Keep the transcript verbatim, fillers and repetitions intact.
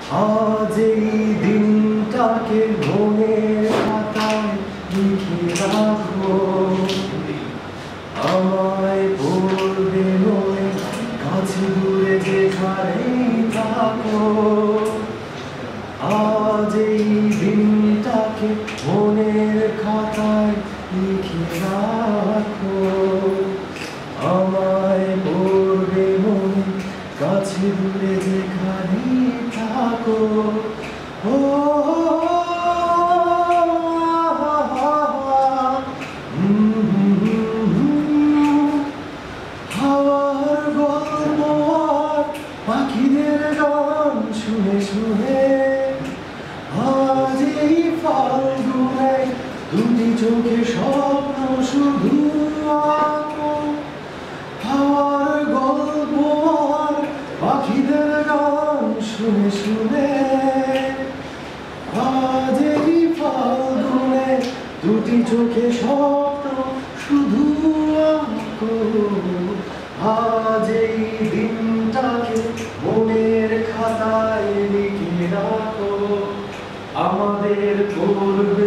আজ এই দিনটাকে মনের খাতায় লিখে রাখো, আমায় পড়বে মনে কাছে দূরে যেখানেই থাকো। আজ এই দিনটাকে মনের খাতায় লিখে রাখো, আমায় পড়বে মনে কাছে দূরে যেখানেই থাকো। ও হাওয়ার গল্প আর পাখিদের গান শুনে শুনে আজ এই ফাল্গুনে দুটি চোখে স্বপ্ন শুধু আঁকো। হাওয়ার গল্প আর পাখিদের গান শুনে শুনে আজ এই ফাল্গুনে দুটি চোখে স্বপ্ন শুধু আঁকো। আজ এই দিনটাকে মনের খাতায় লিখে রাখো, আমাদের করবে